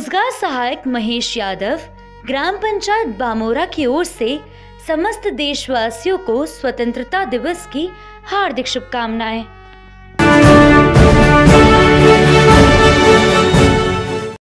रोजगार सहायक महेश यादव, ग्राम पंचायत बामोरा की ओर से समस्त देशवासियों को स्वतंत्रता दिवस की हार्दिक शुभकामनाएं।